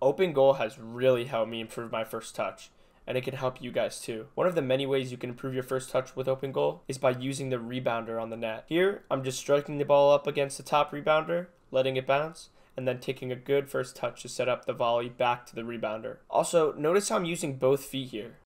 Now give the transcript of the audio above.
Open goal has really helped me improve my first touch, and it can help you guys too. One of the many ways you can improve your first touch with open goal is by using the rebounder on the net. Here, I'm just striking the ball up against the top rebounder, letting it bounce, and then taking a good first touch to set up the volley back to the rebounder. Also, notice how I'm using both feet here.